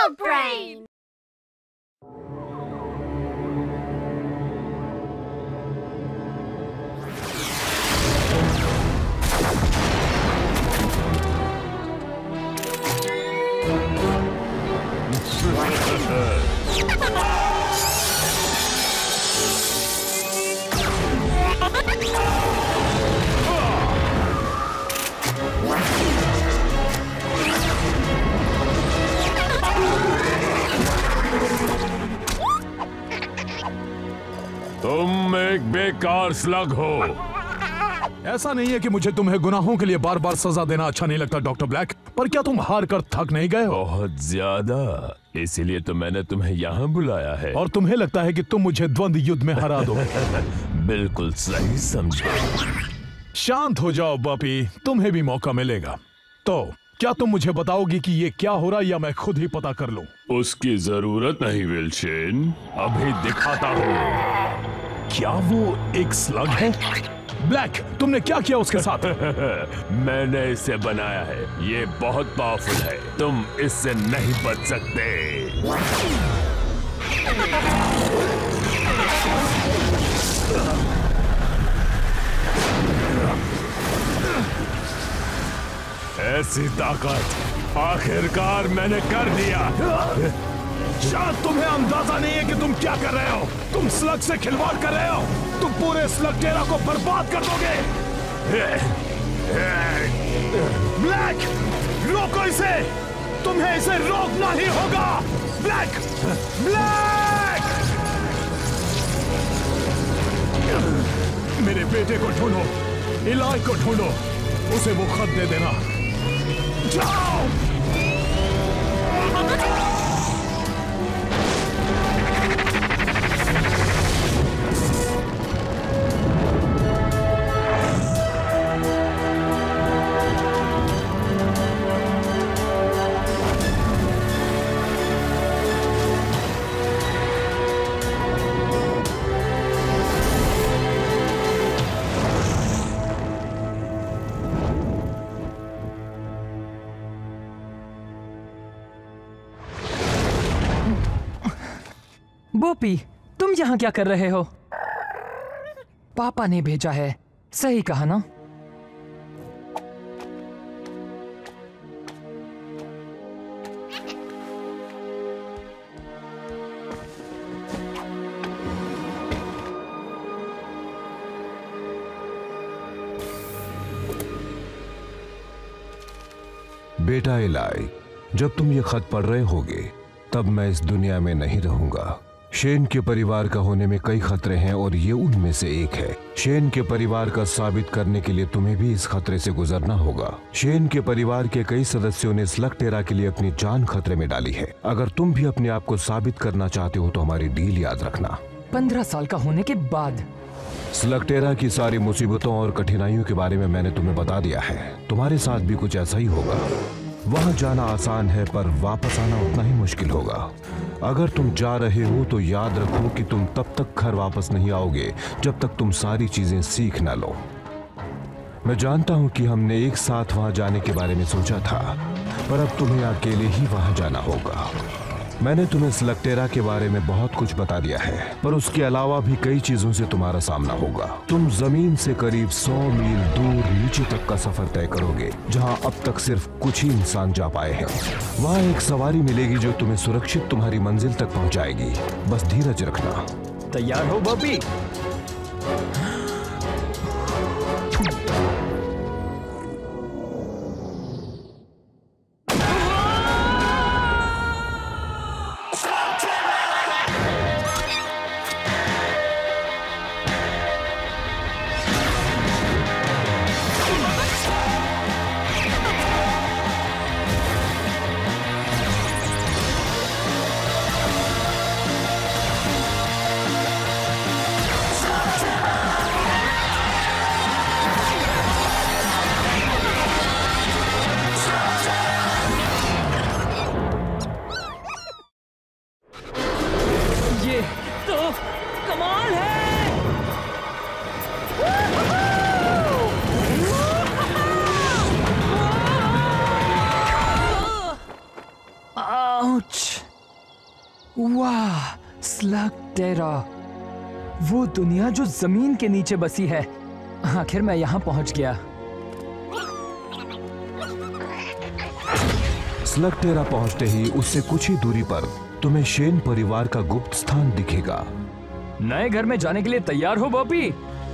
Dog Brain! तुम एक बेकार स्लग हो। ऐसा नहीं है कि मुझे तुम्हें गुनाहों के लिए बार बार सजा देना अच्छा नहीं लगता डॉक्टर ब्लैक, पर क्या तुम हार कर थक नहीं गए हो? बहुत ज्यादा, इसीलिए तो मैंने तुम्हें यहाँ बुलाया है। और तुम्हें लगता है कि तुम मुझे द्वंद्व युद्ध में हरा दोगे? बिल्कुल सही समझे। शांत हो जाओ बॉपी, तुम्हें भी मौका मिलेगा। तो क्या तुम मुझे बताओगी कि ये क्या हो रहा है या मैं खुद ही पता कर लूं? उसकी जरूरत नहीं विल्सन, अभी दिखाता हूँ। क्या वो एक स्लग है? ब्लैक, तुमने क्या किया उसके साथ? मैंने इसे बनाया है, ये बहुत पावरफुल है, तुम इससे नहीं बच सकते। ऐसी ताकत आखिरकार मैंने कर दिया। शायद तुम्हें अंदाजा नहीं है कि तुम क्या कर रहे हो। तुम स्लग से खिलवाड़ कर रहे हो। तुम पूरे स्लग टेरा को बर्बाद कर दोगे। ब्लैक, रोको इसे। तुम्हें इसे रोकना ही होगा। Black, Black! मेरे बेटे को ढूंढो, इलाई को ढूंढो, उसे वो खत दे देना। जाओ! बोपी, तुम यहाँ क्या कर रहे हो? पापा ने भेजा है, सही कहा ना? बेटा इलाई, जब तुम ये खत पढ़ रहे होगे तब मैं इस दुनिया में नहीं रहूंगा। शेन के परिवार का होने में कई खतरे हैं और ये उनमें से एक है। शेन के परिवार का साबित करने के लिए तुम्हें भी इस खतरे से गुजरना होगा। शेन के परिवार के कई सदस्यों ने स्लगटेरा के लिए अपनी जान खतरे में डाली है। अगर तुम भी अपने आप को साबित करना चाहते हो तो हमारी डील याद रखना। 15 साल का होने के बाद स्लगटेरा की सारी मुसीबतों और कठिनाइयों के बारे में मैंने तुम्हें बता दिया है। तुम्हारे साथ भी कुछ ऐसा ही होगा। वहां जाना आसान है पर वापस आना उतना ही मुश्किल होगा। अगर तुम जा रहे हो तो याद रखो कि तुम तब तक घर वापस नहीं आओगे जब तक तुम सारी चीजें सीख ना लो। मैं जानता हूं कि हमने एक साथ वहां जाने के बारे में सोचा था, पर अब तुम्हें अकेले ही वहां जाना होगा। मैंने तुम्हें स्लगटेरा के बारे में बहुत कुछ बता दिया है, पर उसके अलावा भी कई चीजों से तुम्हारा सामना होगा। तुम जमीन से करीब 100 मील दूर नीचे तक का सफर तय करोगे, जहां अब तक सिर्फ कुछ ही इंसान जा पाए हैं। वहां एक सवारी मिलेगी जो तुम्हें सुरक्षित तुम्हारी मंजिल तक पहुंचाएगी। बस धीरज रखना। तैयार हो बॉबी? वाह, स्लगटेरा, वो दुनिया जो जमीन के नीचे बसी है। आखिर मैं यहाँ पहुँच गया। स्लगटेरा पहुंचते ही उससे कुछ ही दूरी पर तुम्हें शेन परिवार का गुप्त स्थान दिखेगा। नए घर में जाने के लिए तैयार हो बॉबी?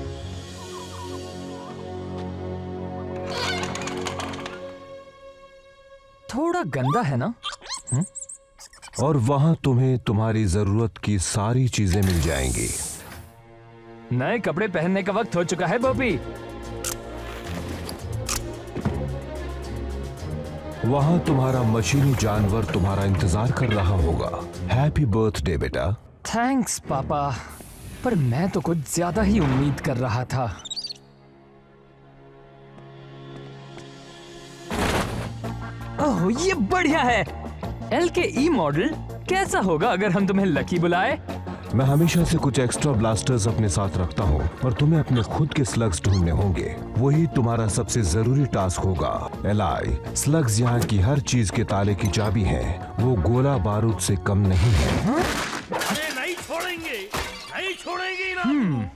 थोड़ा गंदा है ना? और वहां तुम्हें तुम्हारी जरूरत की सारी चीजें मिल जाएंगी। नए कपड़े पहनने का वक्त हो चुका है बॉबी। वहां तुम्हारा मशीनी जानवर तुम्हारा इंतजार कर रहा होगा। हैप्पी बर्थडे बेटा। थैंक्स पापा, पर मैं तो कुछ ज्यादा ही उम्मीद कर रहा था। ओह, ये बढ़िया है। एल के ई मॉडल कैसा होगा अगर हम तुम्हें लकी बुलाए? मैं हमेशा से कुछ एक्स्ट्रा ब्लास्टर्स अपने साथ रखता हूँ और तुम्हें अपने खुद के स्लग्स ढूंढने होंगे। वही तुम्हारा सबसे जरूरी टास्क होगा। एलाई, स्लग्स यहाँ की हर चीज के ताले की चाबी है। वो गोला बारूद से कम नहीं है। अरे नहीं छोड़ेंगे, नहीं छोड़ेंगे ना।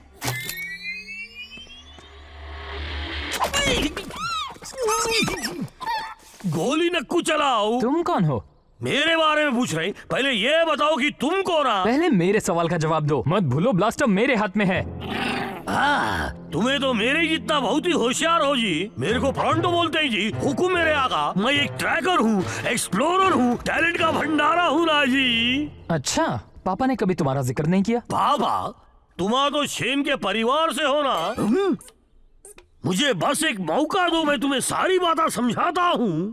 गोली नक्कू चलाओ। तुम कौन हो? मेरे बारे में पूछ रहे? पहले ये बताओ कि तुम कौन हो? पहले मेरे सवाल का जवाब दो। मत भूलो ब्लास्टर मेरे हाथ में है। तुम्हें तो मेरे जितना बहुत ही होशियार हो जी। मेरे को फ्रंटो बोलते हैं जी। हुकुम मेरे आका। मैं एक ट्रैकर हूँ, एक्सप्लोरर हूँ, टैलेंट का भंडारा हूँ ना जी। अच्छा, पापा ने कभी तुम्हारा जिक्र नहीं किया? बाबा, तुम्हारा तो शेन के परिवार से हो ना। मुझे बस एक मौका दो, मैं तुम्हें सारी बातें समझाता हूँ।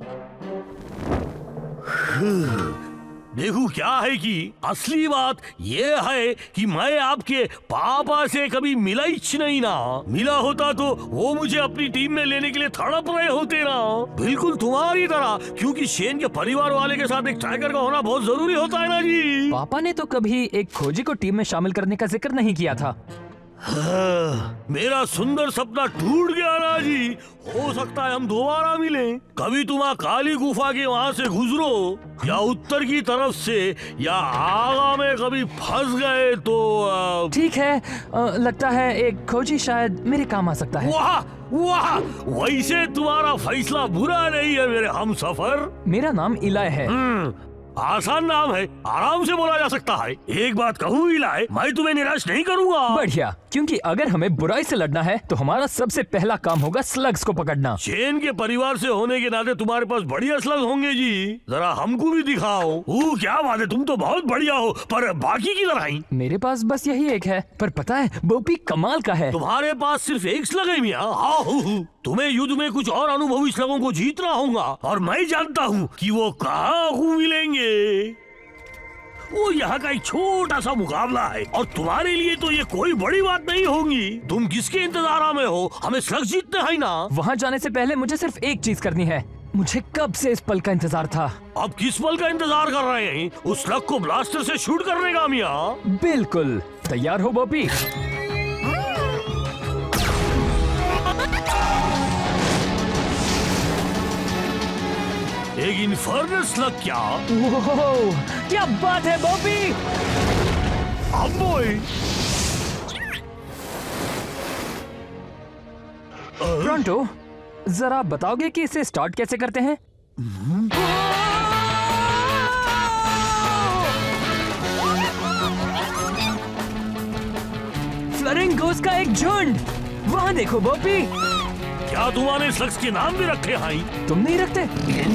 देखो क्या है कि असली बात ये है कि मैं आपके पापा से कभी मिला ही नहीं ना। मिला होता तो वो मुझे अपनी टीम में लेने के लिए तड़प रहे होते ना, बिल्कुल तुम्हारी तरह। क्योंकि शेन के परिवार वाले के साथ एक ट्रैकर का होना बहुत जरूरी होता है ना जी। पापा ने तो कभी एक खोजी को टीम में शामिल करने का जिक्र नहीं किया था। मेरा सुंदर सपना टूट गया ना जी। हो सकता है हम दोबारा मिलें। कभी तुम काली गुफा के वहाँ से गुजरो या उत्तर की तरफ से या आगा में कभी फंस गए तो ठीक है, लगता है एक खोजी शायद मेरे काम आ सकता है। वाह वाह, वैसे तुम्हारा फैसला बुरा नहीं है मेरे हमसफर। मेरा नाम इलाय है। आसान नाम है, आराम से बोला जा सकता है। एक बात कहूँ इलाय, मैं तुम्हें निराश नहीं करूँगा। बढ़िया, क्योंकि अगर हमें बुराई से लड़ना है तो हमारा सबसे पहला काम होगा स्लग्स को पकड़ना। शेन के परिवार से होने के नाते तुम्हारे पास बढ़िया स्लग होंगे जी। जरा हमको भी दिखाओ। क्या बात है, तुम तो बहुत बढ़िया हो, पर बाकी किधर आई? मेरे पास बस यही एक है, पर पता है बोपी कमाल का है। तुम्हारे पास सिर्फ एक स्लग है मियाँ? हाँ, तुम्हें युद्ध में कुछ और अनुभवी स्लगों को जीतना होगा और मैं जानता हूँ कि वो कहाँ मिलेंगे। वो यहाँ का एक छोटा सा मुकाबला है और तुम्हारे लिए तो ये कोई बड़ी बात नहीं होगी। तुम किसके इंतजार में हो? हमें स्लग जीतना है ना। वहाँ जाने से पहले मुझे सिर्फ एक चीज करनी है। मुझे कब से इस पल का इंतजार था। अब किस पल का इंतजार कर रहे हैं? उस स्लग को ब्लास्टर से शूट करने का मियाँ। बिल्कुल, तैयार हो बॉबी? एक इन्फर्नल स्लग क्या? ओह, क्या बात है बॉबी! अम्बोय! फ्रंटो, जरा बताओगे कि इसे स्टार्ट कैसे करते हैं? फ्लरिंगोस का एक झुंड! वहाँ देखो बॉबी! क्या तुम्हारे स्लग्स के नाम भी रखे हैं? तुम नहीं रखते?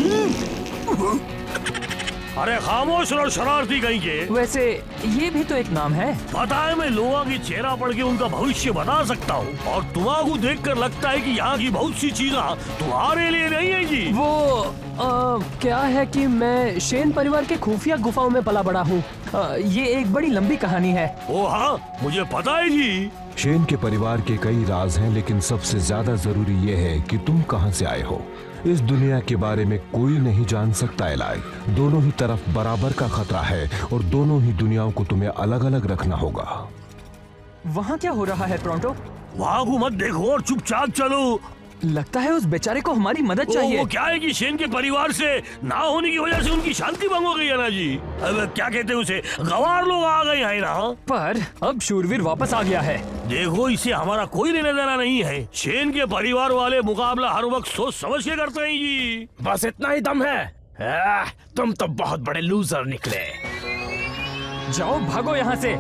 अरे खामोश रहो शरारती कहीं के। वैसे ये भी तो एक नाम है। पता है, मैं लोगों की चेहरा पढ़ के उनका भविष्य बता सकता हूँ और तुम्हारा देखकर लगता है कि यहाँ की बहुत सी चीजें तुम्हारे लिए नहीं है जी। वो क्या है कि मैं शेन परिवार के खुफिया गुफाओं में पला बड़ा हूँ। ये एक बड़ी लंबी कहानी है। ओ हाँ, मुझे पता है जी। शेन के परिवार के कई राज हैं, लेकिन सबसे ज्यादा जरूरी ये है कि तुम कहां से आए हो। इस दुनिया के बारे में कोई नहीं जान सकता एलाई। दोनों ही तरफ बराबर का खतरा है और दोनों ही दुनियाओं को तुम्हें अलग अलग रखना होगा। वहाँ क्या हो रहा है प्रोंटो? वहाँ को मत देखो और चुपचाप चलो। लगता है उस बेचारे को हमारी मदद चाहिए। वो क्या है कि शेन के परिवार से ना होने की वजह से उनकी शांति भंग हो गई है ना जी। अब क्या कहते हैं उसे, गवार लोग आ गए हैं ना। पर अब शूरवीर वापस आ गया है। देखो, इसे हमारा कोई लेना देना नहीं है। शेन के परिवार वाले मुकाबला हर वक्त सोच समझ के करते हैं जी। बस इतना ही दम है। तुम तो बहुत बड़े लूजर निकले। जाओ भागो यहाँ से।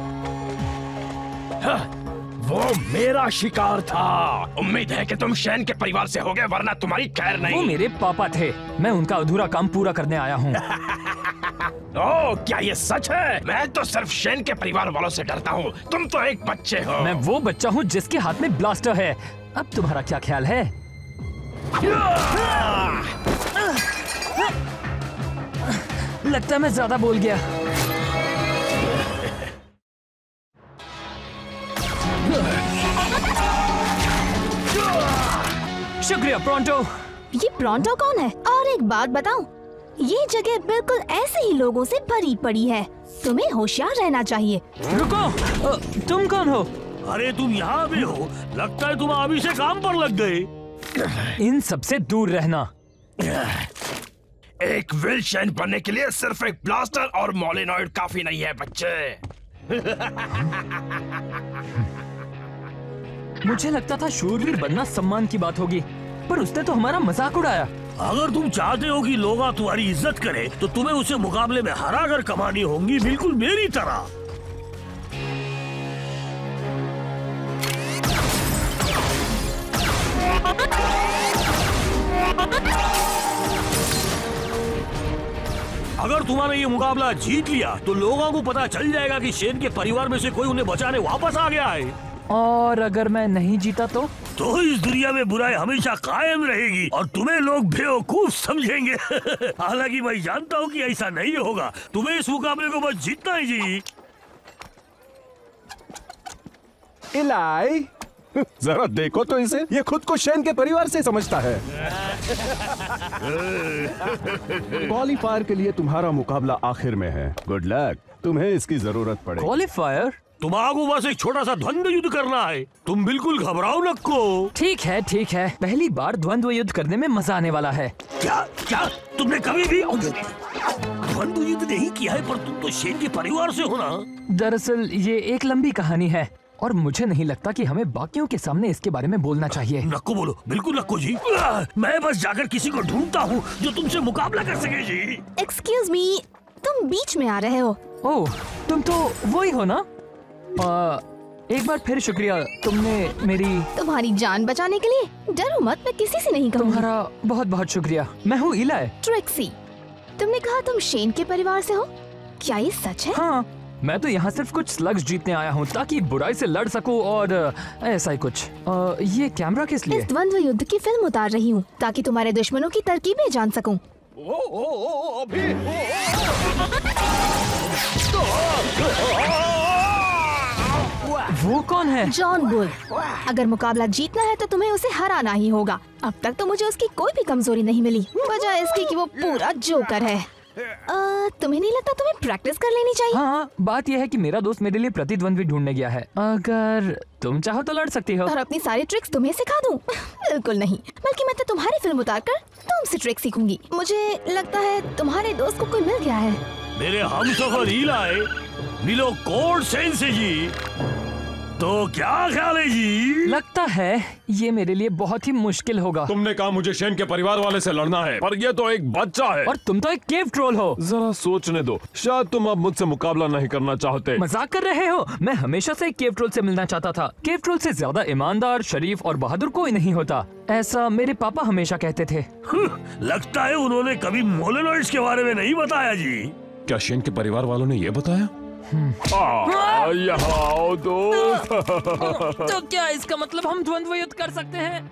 वो मेरा शिकार था। उम्मीद है कि तुम शेन के परिवार से होगे, वरना तुम्हारी खैर नहीं। वो मेरे पापा थे, मैं उनका अधूरा काम पूरा करने आया हूँ। ओह, क्या ये सच है? मैं तो सिर्फ शेन के परिवार वालों से डरता हूँ। तुम तो एक बच्चे हो। मैं वो बच्चा हूँ जिसके हाथ में ब्लास्टर है। अब तुम्हारा क्या ख्याल है? लगता है मैं ज्यादा बोल गया। शुक्रिया प्रोंटो। ये प्रोंटो कौन है? और एक बात बताऊं, ये जगह बिल्कुल ऐसे ही लोगों से भरी पड़ी है। तुम्हें होशियार रहना चाहिए। रुको, तुम कौन हो? अरे तुम यहाँ भी हो? लगता है तुम अभी से काम पर लग गए। इन सबसे दूर रहना। एक विल शेन बनने के लिए सिर्फ एक ब्लास्टर और मोलिनॉइड काफी नहीं है बच्चे। मुझे लगता था शूरवीर बनना सम्मान की बात होगी, पर उसने तो हमारा मजाक उड़ाया। अगर तुम चाहते हो कि लोग तुम्हारी इज्जत करें, तो तुम्हें उसे मुकाबले में हरा कर कमानी होंगी, बिल्कुल मेरी तरह। अगर तुम्हारे ये मुकाबला जीत लिया तो लोगों को पता चल जाएगा कि शेन के परिवार में से कोई उन्हें बचाने वापस आ गया है। और अगर मैं नहीं जीता तो इस दुनिया में बुराई हमेशा कायम रहेगी और तुम्हें लोग बेवकूफ समझेंगे। हालांकि मैं जानता हूँ कि ऐसा नहीं होगा। तुम्हें इस मुकाबले को बस जीतना ही जी। इलाई, जरा देखो तो इसे, ये खुद को शेन के परिवार से समझता है। क्वालीफायर के लिए तुम्हारा मुकाबला आखिर में है। गुड लक, तुम्हें इसकी जरूरत पड़ेगी। क्वालीफायर? तुम्हारा बस एक छोटा सा द्वंद्व युद्ध करना है। तुम बिल्कुल घबराओ नको। ठीक है ठीक है, पहली बार द्वंद्व युद्ध करने में मजा आने वाला है। क्या क्या तुमने कभी भी द्वंद्व युद्ध नहीं किया है? पर तुम तो शेन के परिवार से हो ना। दरअसल ये एक लंबी कहानी है और मुझे नहीं लगता कि हमें बाकियों के सामने इसके बारे में बोलना चाहिए। नको बोलो, बिल्कुल नको जी। मैं बस जाकर किसी को ढूंढता हूँ जो तुमसे मुकाबला कर सके जी। एक्सक्यूज मी, तुम बीच में आ रहे हो। ओह, तुम तो वही हो ना? एक बार फिर शुक्रिया, तुमने मेरी तुम्हारी जान बचाने के लिए। डरो मत, मैं किसी से नहीं कहूँगी। तुम्हारा बहुत बहुत शुक्रिया। मैं हूँ इलाई। ट्रिक्सी, तुमने कहा तुम शेन के परिवार से हो, क्या ये सच है? हाँ, मैं तो यहाँ सिर्फ कुछ स्लग्स जीतने आया हूँ ताकि बुराई से लड़ सकूँ और ऐसा ही कुछ। ये कैमरा किस लिए? इस द्वंद्व युद्ध की फिल्म उतार रही हूँ ताकि तुम्हारे दुश्मनों की तरकीबें जान सकूँ। वो कौन है? John Bull. अगर मुकाबला जीतना है तो तुम्हें उसे हराना ही होगा। अब तक तो मुझे उसकी कोई भी कमजोरी नहीं मिली, वजह इसकी कि वो पूरा जोकर है। तुम्हें नहीं लगता तुम्हें प्रैक्टिस कर लेनी चाहिए? हाँ, बात यह है कि मेरा दोस्त मेरे लिए प्रतिद्वंद्वी ढूंढने गया है। अगर तुम चाहो तो लड़ सकती हो। और अपनी सारी ट्रिक्स तुम्हें सिखा दूं? बिल्कुल नहीं, बल्कि मैं तो तुम्हारी फिल्म उतारकर तुमसे ट्रिक सीखूंगी। मुझे लगता है तुम्हारे दोस्त को कोई मिल गया है। मेरे हमसफर इलाई मिलो कोड सेन से जी। तो क्या ख्याल है जी? लगता है ये मेरे लिए बहुत ही मुश्किल होगा। तुमने कहा मुझे शेन के परिवार वाले से लड़ना है, पर ये तो एक बच्चा है। और तुम तो एक केव ट्रोल हो। जरा सोचने दो, शायद तुम अब मुझसे मुकाबला नहीं करना चाहते। मजाक कर रहे हो? मैं हमेशा से एक केव ट्रोल से मिलना चाहता था। केव ट्रोल से ज्यादा ईमानदार, शरीफ और बहादुर कोई नहीं होता, ऐसा मेरे पापा हमेशा कहते थे। लगता है उन्होंने कभी मोलेनॉइड्स के बारे में नहीं बताया जी। क्या शेन के परिवार वालों ने ये बताया? यहाँ आओ दोस्त। तो क्या इसका मतलब हम द्वंद्व युद्ध कर सकते हैं?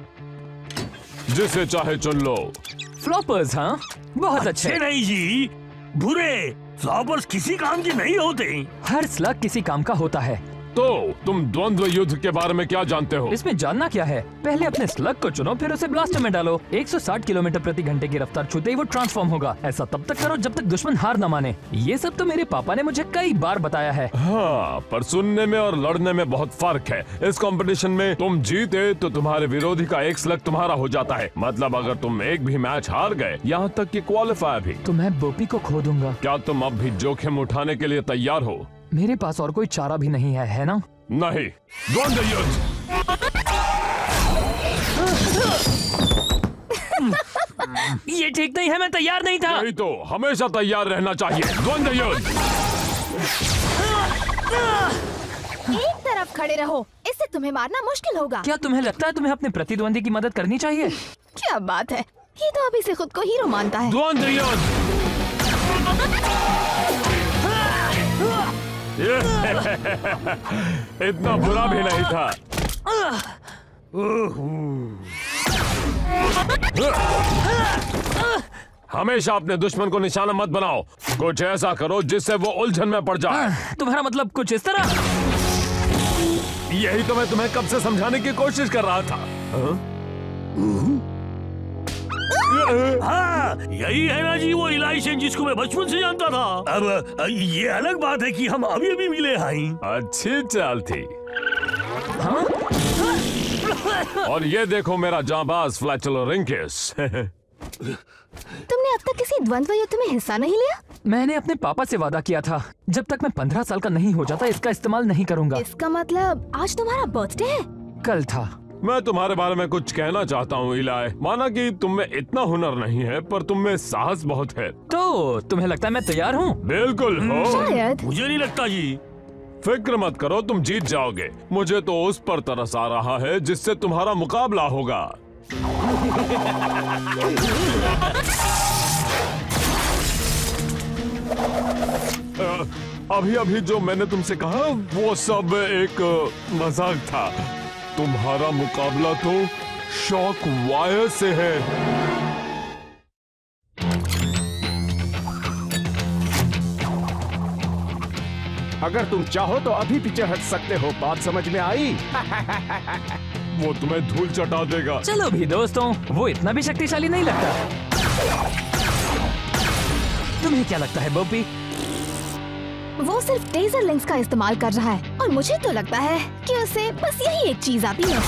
जिसे चाहे चुन लो। फ्लॉपर्स? हाँ, बहुत अच्छे। नहीं जी, बुरे फ्लॉपर्स किसी काम के नहीं होते। हर स्लग किसी काम का होता है। तो तुम द्वंद्व युद्ध के बारे में क्या जानते हो? इसमें जानना क्या है? पहले अपने स्लग को चुनो, फिर उसे ब्लास्टर में डालो। 160 किलोमीटर प्रति घंटे की रफ्तार छूते ही वो ट्रांसफॉर्म होगा। ऐसा तब तक करो जब तक दुश्मन हार न माने। ये सब तो मेरे पापा ने मुझे कई बार बताया है। हाँ, पर सुनने में और लड़ने में बहुत फर्क है। इस कंपटीशन में तुम जीते तो तुम्हारे विरोधी का एक स्लग तुम्हारा हो जाता है। मतलब अगर तुम एक भी मैच हार गए, यहाँ तक कि क्वालिफाई भी, तो मैं बोपी को खो दूंगा। क्या तुम अब भी जोखिम उठाने के लिए तैयार हो? मेरे पास और कोई चारा भी नहीं है ना? नहीं। द्वंद्व युद्ध। ये ठीक नहीं है, मैं तैयार नहीं था। नहीं तो हमेशा तैयार रहना चाहिए। द्वंद्व युद्ध। एक तरफ खड़े रहो, इससे तुम्हें मारना मुश्किल होगा। क्या तुम्हें लगता है तुम्हें अपने प्रतिद्वंदी की मदद करनी चाहिए? क्या बात है, ये तो अभी से खुद को हीरो मानता है। द्वंद्व युद्ध। इतना बुरा भी नहीं था। हमेशा अपने दुश्मन को निशाना मत बनाओ। कुछ ऐसा करो जिससे वो उलझन में पड़ जाए। तुम्हारा मतलब कुछ इस तरह? यही तो मैं तुम्हें कब से समझाने की कोशिश कर रहा था। हाँ, यही है ना जी वो इलाई सेन जिसको मैं बचपन से जानता था। अब ये अलग बात है कि हम अभी अभी मिले हैं। अच्छी चाल थी। हाँ? और ये देखो मेरा जांबाज फ्लैचलोरिंकस। तुमने अब तक किसी द्वंद्व युद्ध में हिस्सा नहीं लिया? मैंने अपने पापा से वादा किया था, जब तक मैं 15 साल का नहीं हो जाता इसका इस्तेमाल नहीं करूंगा। इसका मतलब आज तुम्हारा बर्थडे है? कल था। मैं तुम्हारे बारे में कुछ कहना चाहता हूँ इलाई। माना कि तुम में इतना हुनर नहीं है, पर तुम में साहस बहुत है। तो तुम्हें लगता है मैं तैयार हूँ? बिल्कुल हो। शायद। मुझे नहीं लगता जी। फिक्र मत करो, तुम जीत जाओगे। मुझे तो उस पर तरस आ रहा है जिससे तुम्हारा मुकाबला होगा। अभी अभी जो मैंने तुमसे कहा वो सब एक मजाक था। तुम्हारा मुकाबला तो शॉक वायर से है। अगर तुम चाहो तो अभी पीछे हट सकते हो। बात समझ में आई? वो तुम्हें धूल चटा देगा। चलो भी दोस्तों, वो इतना भी शक्तिशाली नहीं लगता। तुम्हें क्या लगता है बोपी? वो सिर्फ टेजर लिंक्स का इस्तेमाल कर रहा है और मुझे तो लगता है कि उसे बस यही एक चीज आती है।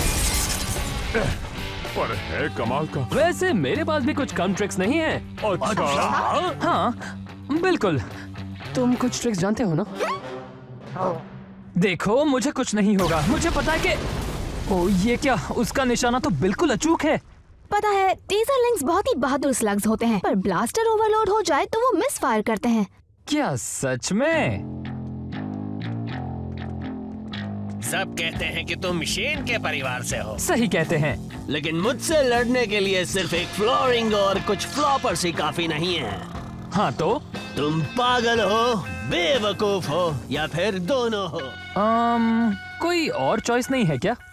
पर है कमाल का। वैसे मेरे पास भी कुछ कम ट्रिक्स नहीं है। अच्छा। हाँ बिल्कुल। तुम कुछ ट्रिक्स जानते हो ना? देखो मुझे कुछ नहीं होगा। मुझे पता है कि ओ ये क्या, उसका निशाना तो बिल्कुल अचूक है। पता है टेजर लिंक्स बहुत ही बहादुर स्लग्स होते हैं, पर ब्लास्टर ओवरलोड हो जाए तो वो मिस फायर करते हैं। क्या सच में? सब कहते हैं कि तुम शेन के परिवार से हो। सही कहते हैं। लेकिन मुझसे लड़ने के लिए सिर्फ एक फ्लोरिंग और कुछ फ्लॉपर्स ही काफी नहीं है। हाँ तो? तुम पागल हो, बेवकूफ हो, या फिर दोनों हो। कोई और चॉइस नहीं है क्या?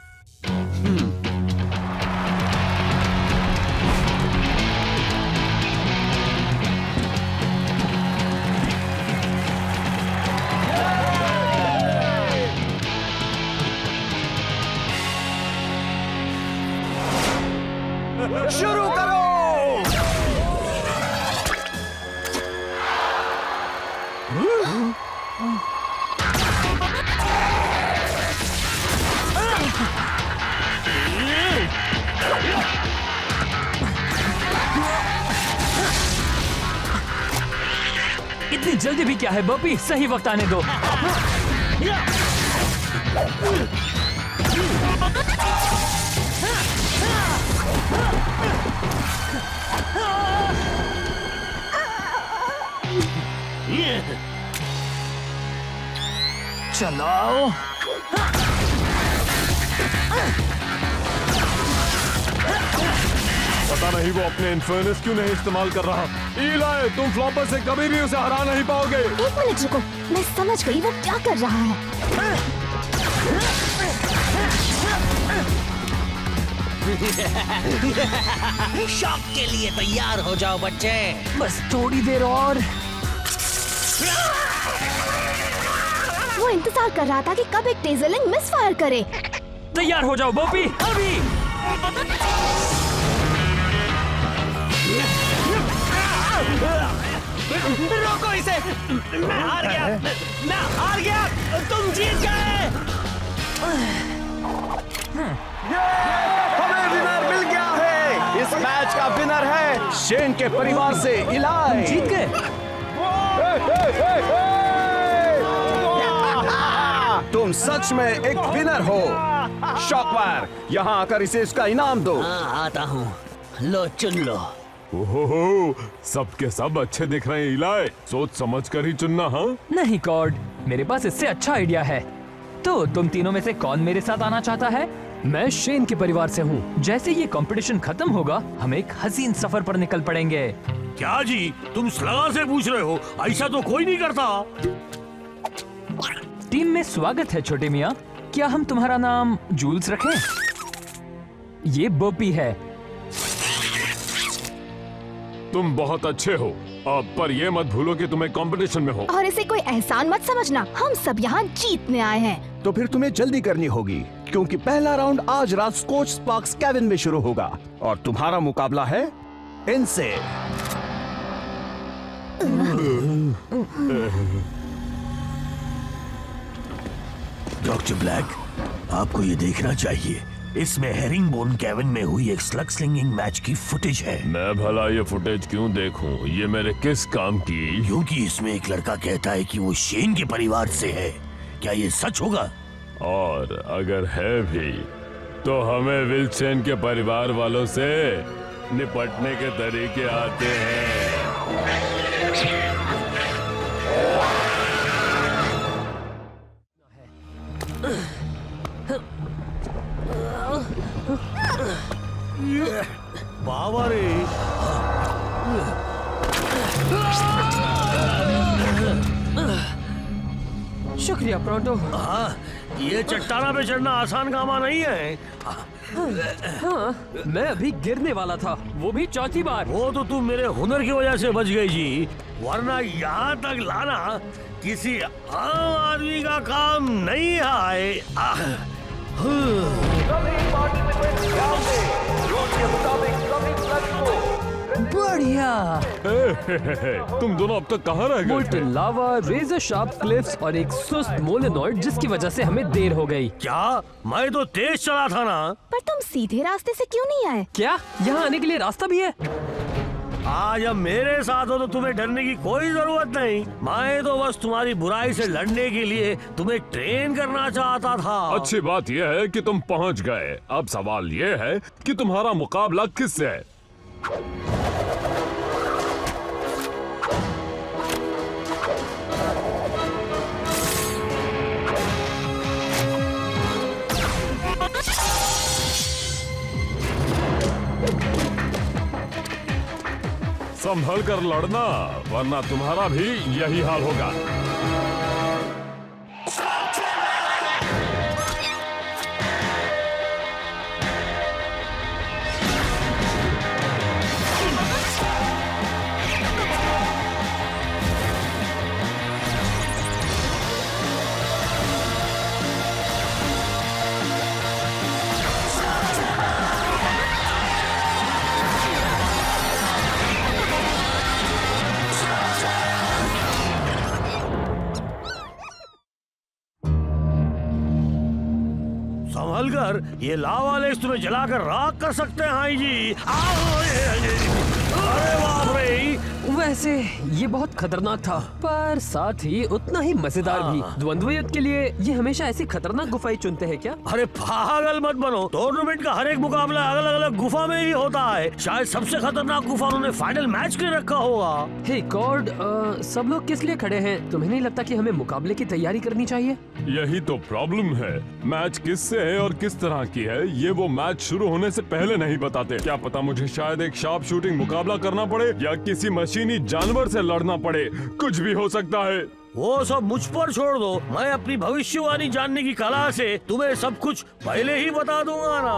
शुरू करो। इतनी जल्दी भी क्या है बोपी, सही वक्त आने दो। चलाओ। पता नहीं वो अपने इन्फर्नस क्यों नहीं इस्तेमाल कर रहा। इलाई, तुम फ्लॉपर से कभी भी उसे हरा नहीं पाओगे। एक मिनट रुको, मैं समझ गई वो क्या कर रहा है। शॉक के लिए तैयार हो जाओ बच्चे। बस थोड़ी देर और। वो इंतजार कर रहा था कि कब एक टेजरलिंग मिस फायर करे। तैयार हो जाओ बोपी, अभी। रोको इसे। मैं हार गया, तुम जीत गए। हमें विनर मिल गया है। इस मैच का विनर है शेन के परिवार से इलाई। जीत गए। तुम सच में एक विनर हो। शॉकवायर, यहाँ आकर इसे इसका इनाम दो। हाँ, आता हूँ। लो, चुन लो। ओहो, सबके सब अच्छे दिख रहे हैं इलाई। सोच समझ कर ही चुनना। हाँ नहीं कॉर्ड, मेरे पास इससे अच्छा आइडिया है। तो तुम तीनों में से कौन मेरे साथ आना चाहता है? मैं शेन के परिवार से हूँ। जैसे ये कंपटीशन खत्म होगा, हम एक हसीन सफर पर निकल पड़ेंगे। क्या जी, तुम स्लगर से पूछ रहे हो? ऐसा तो कोई नहीं करता। टीम में स्वागत है छोटे मियाँ। क्या हम तुम्हारा नाम जूल्स रखें? ये बोपी है। तुम बहुत अच्छे हो, पर ये मत भूलो कि तुम एक कंपटीशन में हो। और इसे कोई एहसान मत समझना, हम सब यहाँ जीतने आए हैं। तो फिर तुम्हें जल्दी करनी होगी, क्योंकि पहला राउंड आज रात स्कॉच स्पार्क्स केबिन में शुरू होगा और तुम्हारा मुकाबला है इनसे। डॉक्टर ब्लैक, आपको ये देखना चाहिए। इसमें हेरिंगबोन केबिन में हुई एक स्लग स्लिंगिंग मैच की फुटेज है। मैं भला ये फुटेज क्यों देखूं? ये मेरे किस काम की? क्योंकि इसमें एक लड़का कहता है कि वो शेन के परिवार से है। क्या ये सच होगा? और अगर है भी, तो हमें विल शेन के परिवार वालों से निपटने के तरीके आते हैं। बाबा रे, शुक्रिया प्रोंटो। हाँ, ये चट्टाना पे चढ़ना आसान कामा नहीं है। हाँ, मैं अभी गिरने वाला था, वो भी चौथी बार। वो तो तुम मेरे हुनर की वजह से बच गई जी, वरना यहाँ तक लाना किसी आम आदमी का काम नहीं है। बढ़िया। तुम दोनों अब तक कहाँ रह गए? Molten lava, razor sharp cliffs और एक सुस्त मोलेनॉइड, जिसकी वजह से हमें देर हो गई। क्या? मैं तो तेज चला था ना। पर तुम सीधे रास्ते से क्यों नहीं आए? क्या यहाँ आने के लिए रास्ता भी है? आज अब मेरे साथ हो तो तुम्हें डरने की कोई जरूरत नहीं। मैं तो बस तुम्हारी बुराई से लड़ने के लिए तुम्हें ट्रेन करना चाहता था। अच्छी बात यह है कि तुम पहुंच गए। अब सवाल यह है कि तुम्हारा मुकाबला किससे है? संभल कर लड़ना, वरना तुम्हारा भी यही हाल होगा। संभलकर, ये लावा लेस तुम्हें जलाकर राख कर सकते हैं। हाई जी, अरे बाप रे। वैसे ये बहुत खतरनाक था, पर साथ ही उतना ही मजेदार भी। द्वंद्व युद्ध के लिए ये हमेशा ऐसी खतरनाक गुफाएं चुनते हैं क्या? अरे पागल मत बनो, टूर्नामेंट का हर एक मुकाबला अलग अलग गुफा में ही होता है। शायद सबसे खतरनाक गुफा उन्होंने फाइनल मैच के लिए रखा होगा। हे गॉड, सब लोग किस लिए खड़े हैं? तुम्हें नहीं लगता कि हमें मुकाबले की तैयारी करनी चाहिए? यही तो प्रॉब्लम है। मैच किससे है और किस तरह की है, ये वो मैच शुरू होने से पहले नहीं बताते। क्या पता मुझे शायद एक शार्प शूटिंग मुकाबला करना पड़े या किसी मशीनी जानवर से लड़ना पड़े। कुछ भी हो सकता है। वो सब मुझ पर छोड़ दो, मैं अपनी भविष्यवाणी जानने की कला से तुम्हें सब कुछ पहले ही बता दूंगा ना।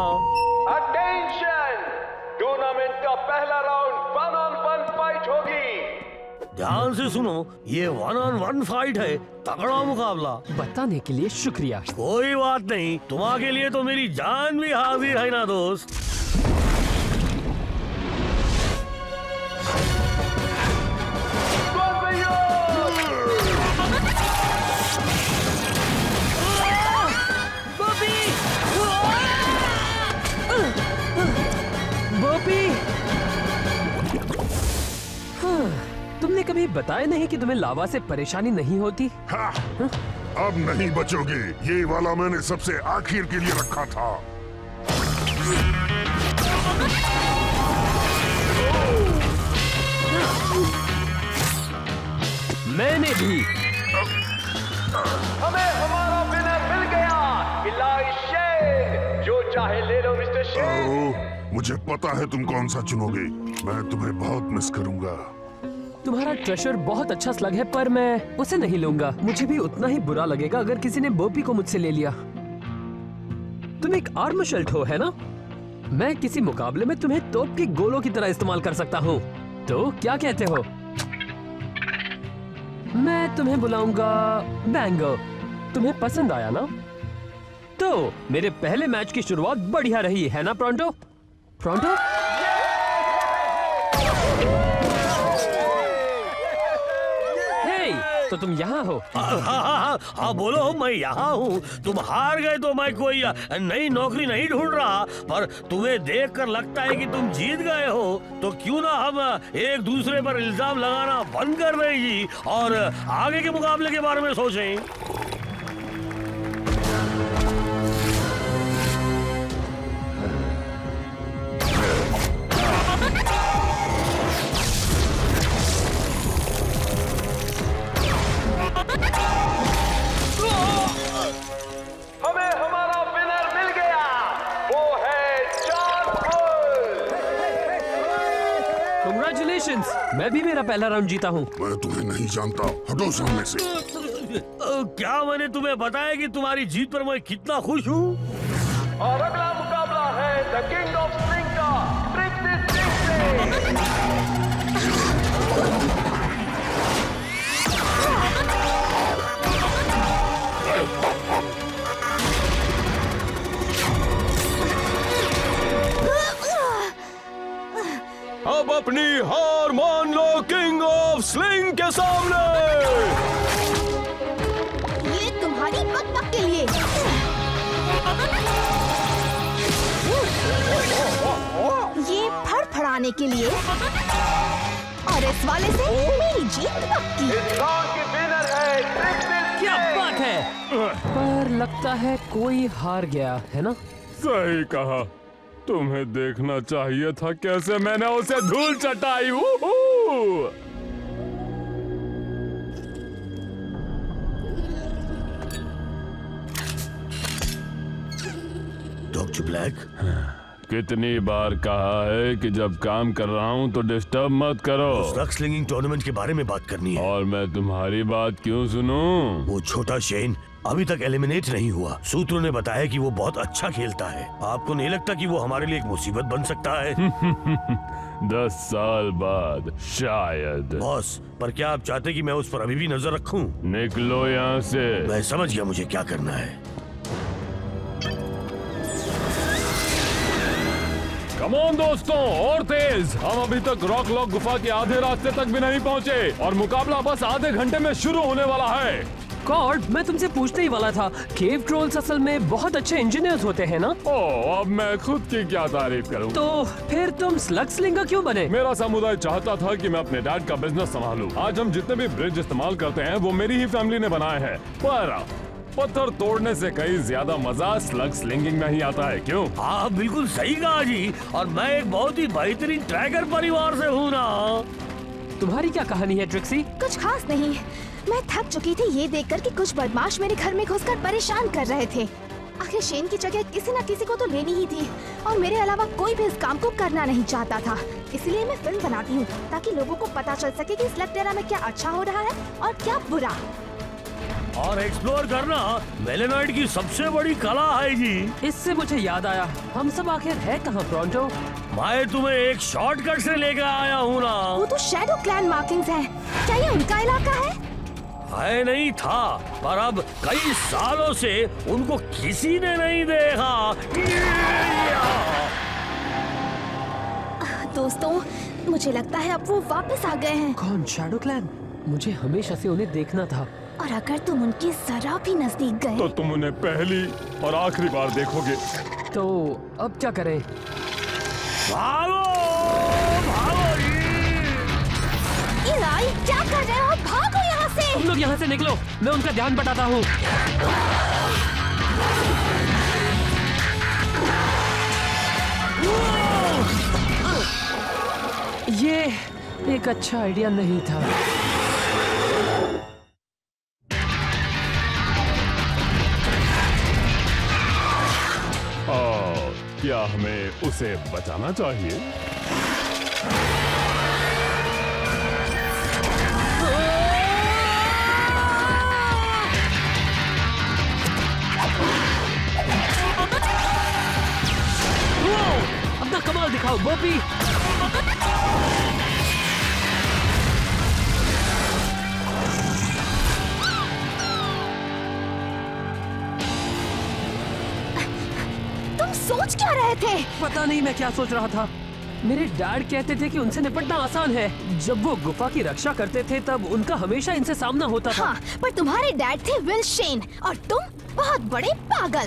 अटेंशन! टूर्नामेंट का पहला राउंड 1-on-1 फाइट होगी। ध्यान से सुनो, ये 1-on-1 फाइट है, तगड़ा मुकाबला। बताने के लिए शुक्रिया। कोई बात नहीं, तुम्हारे लिए तो मेरी जान भी हाजिर है ना दोस्त। तुमने कभी बताया नहीं कि तुम्हें लावा से परेशानी नहीं होती? हाँ, अब नहीं बचोगे। ये वाला मैंने सबसे आखिर के लिए रखा था। मैंने भी। हमें हमारा विनर मिल गया, शेन। जो चाहे ले लो मिस्टर शेन। मुझे पता है तुम कौन सा चुनोगे। मैं तुम्हें बहुत मिस करूंगा। तुम्हारा ट्रेशर बहुत अच्छा स्लग है, पर मैं उसे नहीं लूंगा। मुझे भी उतना ही बुरा लगेगा अगर किसी ने बोपी को मुझसे ले लिया। तुम एक आर्म शेल्ट हो, है ना? मैं किसी मुकाबले में तुम्हें तोप के गोलों की तरह इस्तेमाल कर सकता हूँ। तो क्या कहते हो? मैं तुम्हें बुलाऊंगा बैंगो। तुम्हें पसंद आया ना? तो मेरे पहले मैच की शुरुआत बढ़िया रही, है ना प्रोंटो? प्रोंटो? तो तुम यहाँ हो? हाँ बोलो, मैं यहाँ हूँ। तुम हार गए तो मैं कोई नई नौकरी नहीं ढूंढ रहा, पर तुम्हें देखकर लगता है कि तुम जीत गए हो। तो क्यों ना हम एक दूसरे पर इल्जाम लगाना बंद कर दें जी, और आगे के मुकाबले के बारे में सोचें। हमें हमारा विनर मिल गया, वो है कांग्रेचुलेशंस, मैं भी मेरा पहला राउंड जीता हूँ। मैं तुम्हें नहीं जानता, हटो सामने से। क्या मैंने तुम्हें बताया कि तुम्हारी जीत पर मैं कितना खुश हूँ? और अगला मुकाबला है द किंग ऑफ स्लिंग का ट्रिक्सी सिंह से। अब अपनी हार मान लो किंग ऑफ स्लिंग के सामने। ये तुम्हारी बकबक के लिए। ये फड़फड़ाने के लिए। और इस वाले से मेरी जीत पक्की। इस राउंड की विनर है ट्रिक्सी सिंह। क्या बात है? पर लगता है कोई हार गया, है ना? सही कहा। तुम्हें देखना चाहिए था कैसे मैंने उसे धूल चटाई। डॉक्टर ब्लैक, कितनी बार कहा है कि जब काम कर रहा हूँ तो डिस्टर्ब मत करो। स्लग स्लिंगिंग टूर्नामेंट के बारे में बात करनी है। और मैं तुम्हारी बात क्यों सुनूं? वो छोटा शेन अभी तक एलिमिनेट नहीं हुआ। सूत्रों ने बताया कि वो बहुत अच्छा खेलता है। आपको नहीं लगता कि वो हमारे लिए एक मुसीबत बन सकता है? 10 साल बाद शायद। बॉस, पर क्या आप चाहते कि मैं उस पर अभी भी नजर रखूं? निकलो यहाँ से। मैं समझ गया मुझे क्या करना है। कम ऑन दोस्तों, और तेज। हम अभी तक रॉक लॉक गुफा के आधे रास्ते तक भी नहीं पहुँचे और मुकाबला बस आधे घंटे में शुरू होने वाला है। कॉर्ड, मैं तुमसे पूछने ही वाला था, केव ट्रोल्स असल में बहुत अच्छे इंजीनियर्स होते हैं ना? ओह, अब मैं खुद की क्या तारीफ करूं? तो फिर तुम स्लग स्लिंगर क्यों बने? मेरा समुदाय चाहता था कि मैं अपने डैड का बिजनेस संभालूं। आज हम जितने भी ब्रिज इस्तेमाल करते हैं वो मेरी ही फैमिली ने बनाए हैं, पर पत्थर तोड़ने से कहीं ज्यादा मजा स्लग स्लिंगिंग में ही आता है। क्यों? आप बिल्कुल सही कहा जी, और मैं एक बहुत ही बेहतरीन ट्रैकर परिवार से हूँ ना। तुम्हारी क्या कहानी है ट्रिक्सी? कुछ खास नहीं, मैं थक चुकी थी ये देखकर कि कुछ बदमाश मेरे घर में घुसकर परेशान कर रहे थे। आखिर शेन की जगह किसी न किसी को तो लेनी ही थी, और मेरे अलावा कोई भी इस काम को करना नहीं चाहता था। इसलिए मैं फिल्म बनाती हूँ ताकि लोगों को पता चल सके कि स्लग टेरा में क्या अच्छा हो रहा है और क्या बुरा। और एक्सप्लोर करना मेलेनॉइड की सबसे बड़ी कला है जी। इससे मुझे याद आया, हम सब आखिर है कहाँ प्रोंटो? मैं तुम्हें एक शॉर्टकट से लेकर आया हूँ ना। वो तो शैडो क्लैन मार्किंग्स हैं। क्या ये उनका इलाका है? है नहीं था, पर अब कई सालों से उनको किसी ने नहीं देखा। दोस्तों, मुझे लगता है अब वो वापस आ गए हैं। कौन? Shadow Clan? मुझे हमेशा से उन्हें देखना था। और अगर तुम उनके जरा भी नजदीक गए तो तुम उन्हें पहली और आखिरी बार देखोगे। तो अब क्या करें? भागो, भागो! इलाई, क्या कर रहे हो? भागो यहाँ से! तुम लोग यहाँ से निकलो, मैं उनका ध्यान बटाता हूँ। ये एक अच्छा आइडिया नहीं था। क्या हमें उसे बचाना चाहिए? अपना कमाल दिखाओ गोपी। सोच क्या रहे थे? पता नहीं मैं क्या सोच रहा था। मेरे डैड कहते थे कि उनसे निपटना आसान है। जब वो गुफा की रक्षा करते थे तब उनका हमेशा इनसे सामना होता था। हाँ, पर तुम्हारे डैड थे विल शेन और तुम बहुत बड़े पागल।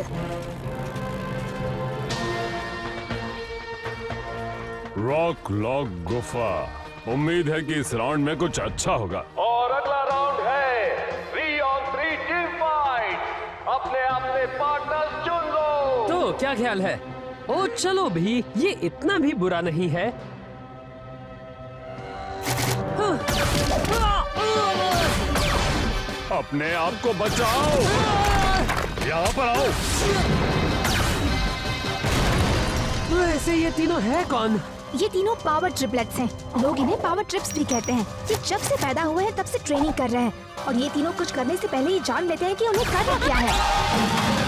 रॉक लॉक गुफा। उम्मीद है कि इस राउंड में कुछ अच्छा होगा। और अगला राउंड है 3 on 3 टीम फाइट। अपने पार्टनर्स चुन लो। तो क्या ख्याल है? ओ चलो भी, ये इतना भी बुरा नहीं है। अपने आप को बचाओ। यहाँ पर आओ। वैसे ये तीनों है कौन? ये तीनों पावर ट्रिपलेट्स हैं। लोग इन्हें पावर ट्रिप्स भी कहते हैं। ये जब से पैदा हुए हैं तब से ट्रेनिंग कर रहे हैं और ये तीनों कुछ करने से पहले ही जान लेते हैं कि उन्हें करना क्या है।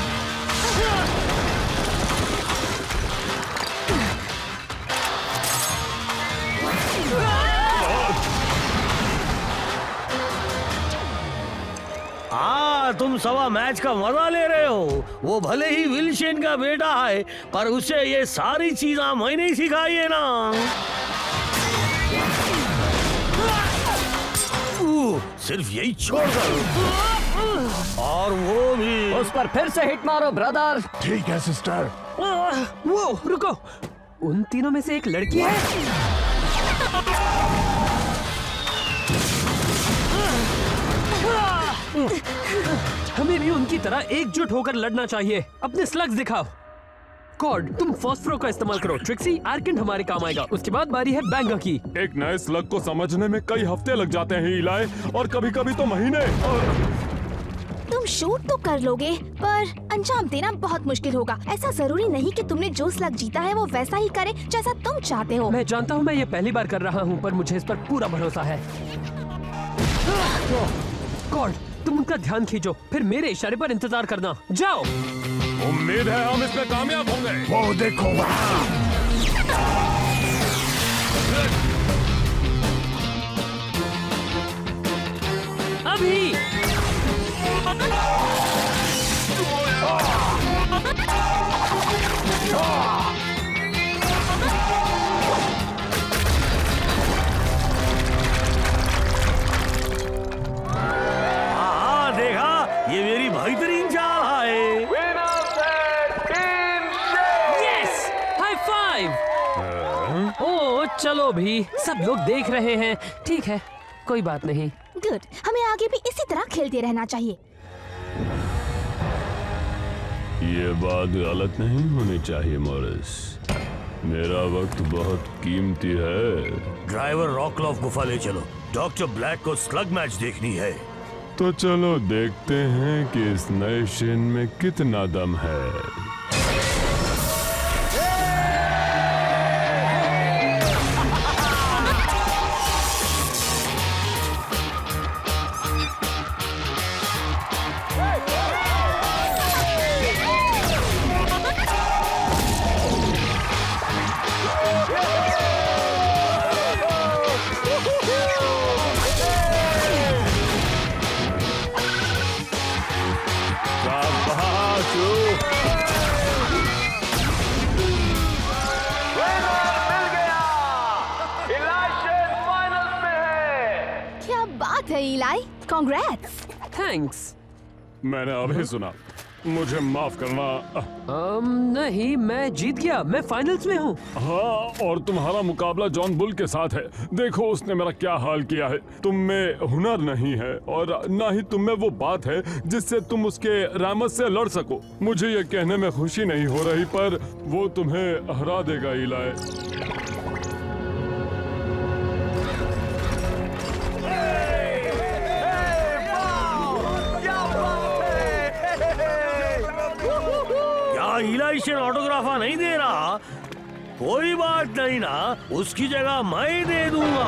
तुम सवा मैच का मजा ले रहे हो। वो भले ही विल शेन का बेटा है, पर उसे ये सारी चीजें मैंने ही सिखाई है ना। सिर्फ यही छोड़कर, और वो भी उस पर फिर से हिट मारो ब्रदर। ठीक है सिस्टर। वो रुको, उन तीनों में से एक लड़की है। हमें भी उनकी तरह एकजुट होकर लड़ना चाहिए। अपने स्लग्स दिखाओ। कॉर्ड, तुम फॉस्फोरो का इस्तेमाल करो। ट्रिक्सी, आर्किन हमारे काम आएगा। उसके बाद बारी है बैंगा की। एक नए स्लग को समझने में कई हफ्ते लग जाते हैं इलाय, और कभी-कभी तो महीने। तुम शूट तो कर लोगे, पर अंजाम देना बहुत मुश्किल होगा। ऐसा जरूरी नहीं कि तुमने जो स्लग जीता है वो वैसा ही करे जैसा तुम चाहते हो। मैं जानता हूँ मैं ये पहली बार कर रहा हूँ, पर मुझे इस पर पूरा भरोसा है। कॉर्ड, तुम उनका ध्यान खींचो, फिर मेरे इशारे पर इंतजार करना। जाओ। उम्मीद है हम इसमें कामयाब होंगे। वो देखो वहाँ। अभी देखा, ये मेरी बेहतरीन चाल है। Yes, high five. ओ चलो भी, सब लोग देख रहे हैं। ठीक है, कोई बात नहीं। गुड, हमें आगे भी इसी तरह खेलते रहना चाहिए। ये बात गलत नहीं होनी चाहिए मॉरिस। मेरा वक्त बहुत कीमती है। ड्राइवर रॉकलॉफ गुफा ले चलो। डॉक्टर ब्लैक को स्लग मैच देखनी है। तो चलो देखते हैं कि इस नए शेन में कितना दम है। बात है इलाई, कांग्रेट्स। थैंक्स। मैंने अभी सुना, मुझे माफ करना। नहीं, मैं जीत गया, मैं फाइनल्स में हूँ। हाँ, और तुम्हारा मुकाबला जॉन बुल के साथ है। देखो उसने मेरा क्या हाल किया है। तुम में हुनर नहीं है और ना ही तुम में वो बात है जिससे तुम उसके रामस से लड़ सको। मुझे ये कहने में खुशी नहीं हो रही, पर वो तुम्हें हरा देगा इलाई। इलाई शेन ऑटोग्राफा नहीं दे रहा? कोई बात नहीं ना, उसकी जगह मैं दे दूंगा।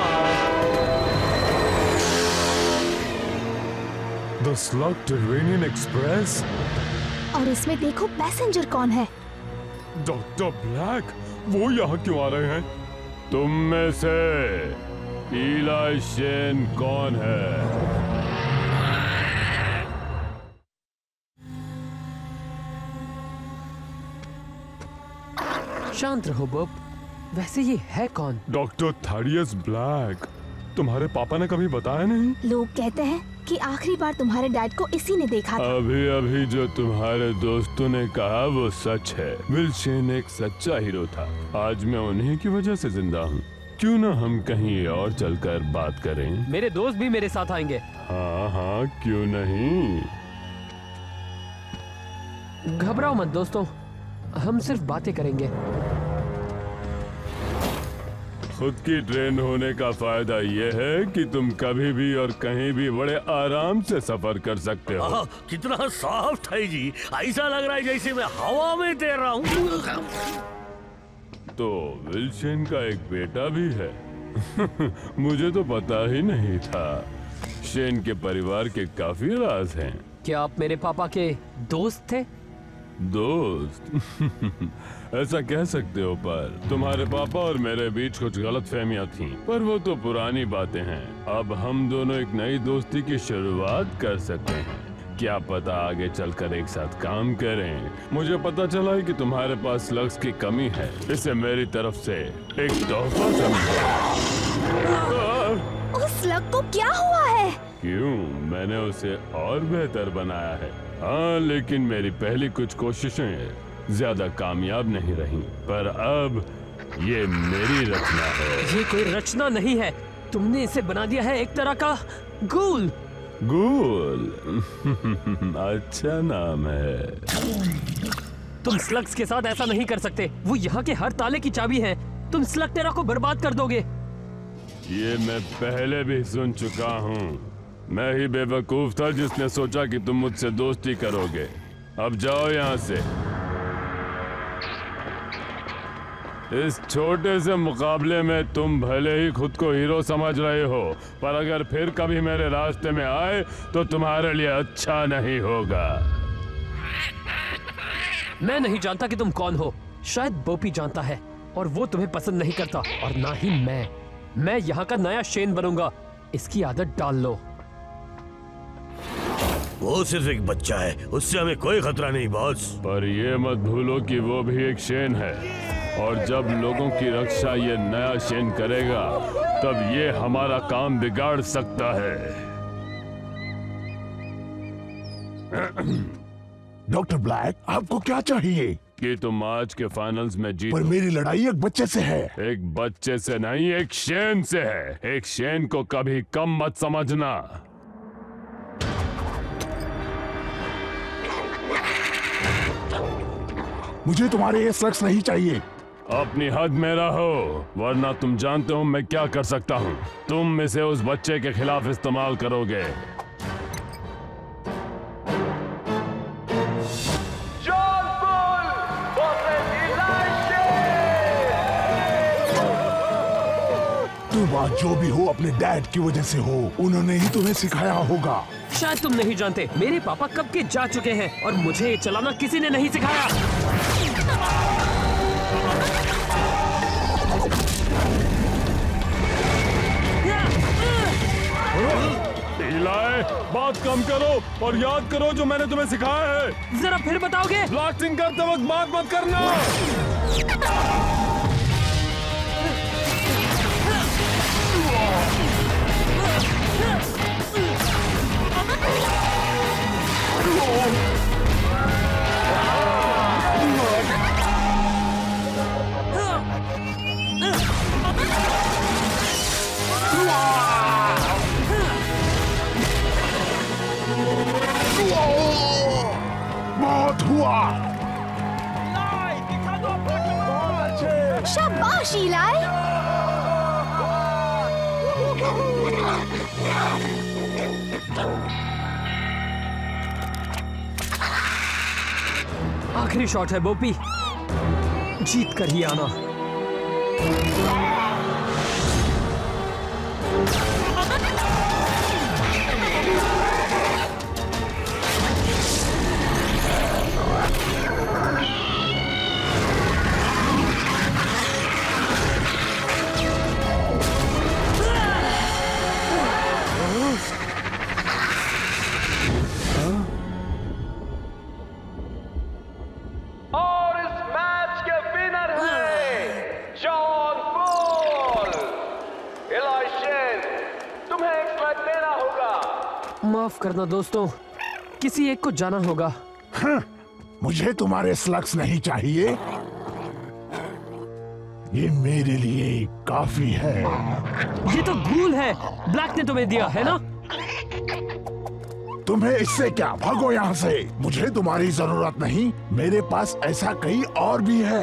The Slug Terranian Express? और इसमें देखो पैसेंजर कौन है? डॉक्टर ब्लैक, वो यहाँ क्यों आ रहे हैं? तुम में से इलाई शेन कौन है? शांत रहो बॉब, वैसे ये है कौन? Doctor Thaddeus Black. तुम्हारे पापा ने कभी बताया नहीं? लोग कहते हैं कि आखिरी बार तुम्हारे डैड को इसी ने देखा था। अभी अभी जो तुम्हारे दोस्तों ने कहा वो सच है। विल शेन एक सच्चा हीरो था। आज मैं उन्हीं की वजह से जिंदा हूँ। क्यों ना हम कहीं और चलकर बात करें? मेरे दोस्त भी मेरे साथ आएंगे। हाँ हाँ, क्यों नहीं। घबराओ मत दोस्तों, हम सिर्फ बातें करेंगे। खुद की ट्रेन होने का फायदा ये है कि तुम कभी भी और कहीं भी बड़े आराम से सफर कर सकते हो। कितना सॉफ्ट है जी, ऐसा लग रहा है जैसे मैं हवा में तैर रहा हूँ। तो विल शेन का एक बेटा भी है। मुझे तो पता ही नहीं था। शेन के परिवार के काफी राज हैं। क्या आप मेरे पापा के दोस्त थे? दोस्त? ऐसा कह सकते हो, पर तुम्हारे पापा और मेरे बीच कुछ गलतफहमियां थीं, पर वो तो पुरानी बातें हैं। अब हम दोनों एक नई दोस्ती की शुरुआत कर सकते हैं। क्या पता आगे चलकर एक साथ काम करें। मुझे पता चला है कि तुम्हारे पास स्लग्स की कमी है। इसे मेरी तरफ से एक तोहफा समझो। उस स्लग को क्या हुआ है? क्यों, मैंने उसे और बेहतर बनाया है। हाँ, लेकिन मेरी पहली कुछ कोशिशें ज्यादा कामयाब नहीं रहीं। पर अब ये मेरी रचना है। ये कोई रचना नहीं है, तुमने इसे बना दिया है एक तरह का गूल। गूल? अच्छा नाम है। तुम स्लग्स के साथ ऐसा नहीं कर सकते। वो यहाँ के हर ताले की चाबी है। तुम स्लग टेरा को बर्बाद कर दोगे। ये मैं पहले भी सुन चुका हूँ। मैं ही बेवकूफ था जिसने सोचा कि तुम मुझसे दोस्ती करोगे। अब जाओ यहाँ से। इस छोटे से मुकाबले में तुम भले ही खुद को हीरो समझ रहे हो, पर अगर फिर कभी मेरे रास्ते में आए तो तुम्हारे लिए अच्छा नहीं होगा। मैं नहीं जानता कि तुम कौन हो। शायद बोपी जानता है और वो तुम्हें पसंद नहीं करता, और ना ही मैं यहाँ का नया शेन बनूंगा। इसकी आदत डाल लो। वो सिर्फ एक बच्चा है, उससे हमें कोई खतरा नहीं बॉस। पर ये मत भूलो कि वो भी एक शेन है, और जब लोगों की रक्षा ये नया शेन करेगा तब ये हमारा काम बिगाड़ सकता है। डॉक्टर ब्लैक, आपको क्या चाहिए? कि तुम आज के फाइनल्स में जीतो। पर मेरी लड़ाई एक बच्चे से है। एक बच्चे से नहीं, एक शेन से है। एक शेन को कभी कम मत समझना। मुझे तुम्हारे ये स्लग्स नहीं चाहिए। अपनी हद में रहो, वरना तुम जानते हो मैं क्या कर सकता हूँ। तुम इसे उस बच्चे के खिलाफ इस्तेमाल करोगे। तुम आज जो भी हो अपने डैड की वजह से हो। उन्होंने ही तुम्हें सिखाया होगा। शायद तुम नहीं जानते, मेरे पापा कब के जा चुके हैं और मुझे ये चलाना किसी ने नहीं सिखाया। इलाई, बात कम करो और याद करो जो मैंने तुम्हें सिखाया है। जरा फिर बताओगे? ब्लास्टिंग करते वक्त बात मत करना। हुआ। शाबाश इलाई। आखिरी शॉट है बोपी, जीत कर ही आना। माफ करना दोस्तों, किसी एक को जाना होगा। हाँ, मुझे तुम्हारे स्लग्स नहीं चाहिए, ये मेरे लिए काफी है। ये तो गूल है, ब्लैक ने तुम्हें दिया है ना? तुम्हें इससे क्या, भागो यहाँ से। मुझे तुम्हारी जरूरत नहीं, मेरे पास ऐसा कई और भी है।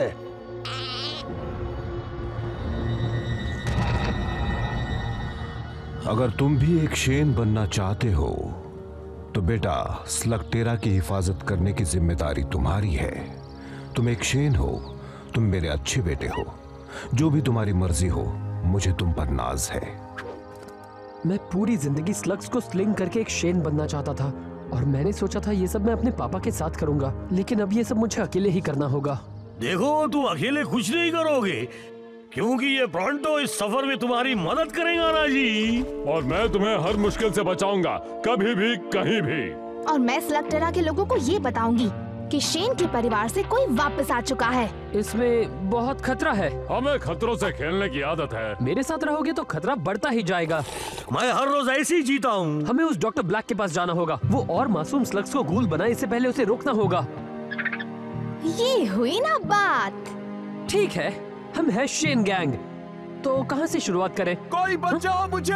अगर तुम भी एक शेन बनना चाहते हो तो बेटा स्लगटेरा की हिफाजत करने की जिम्मेदारी तुम्हारी है। तुम एक शेन हो, तुम मेरे अच्छे बेटे हो, जो भी तुम्हारी मर्जी हो, मुझे तुम पर नाज है। मैं पूरी जिंदगी स्लग्स को स्लिंग करके एक शेन बनना चाहता था और मैंने सोचा था ये सब मैं अपने पापा के साथ करूंगा, लेकिन अब ये सब मुझे अकेले ही करना होगा। देखो तुम अकेले कुछ नहीं करोगे, क्योंकि ये प्रोंटो इस सफर में तुम्हारी मदद करेगा ना जी। और मैं तुम्हें हर मुश्किल से बचाऊंगा, कभी भी कहीं भी। और मैं स्लगटेरा के लोगों को ये बताऊंगी कि शेन के परिवार से कोई वापस आ चुका है। इसमें बहुत खतरा है। हमें खतरों से खेलने की आदत है। मेरे साथ रहोगे तो खतरा बढ़ता ही जाएगा। मैं हर रोज ऐसे ही जीता हूँ। हमें उस डॉक्टर ब्लैक के पास जाना होगा। वो और मासूम स्लग्स को गूल बनाए, इससे पहले उसे रोकना होगा। ये हुई ना बात। ठीक है, हम है शेन गैंग, तो कहाँ से शुरुआत करें? कोई बचाओ मुझे!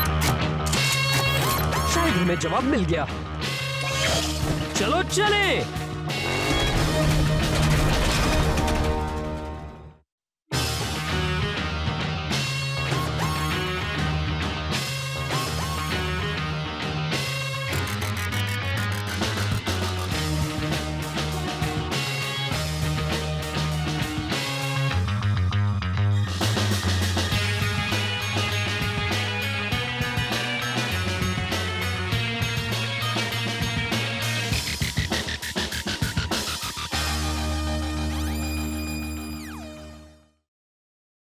शायद हमें जवाब मिल गया। चलो चलें।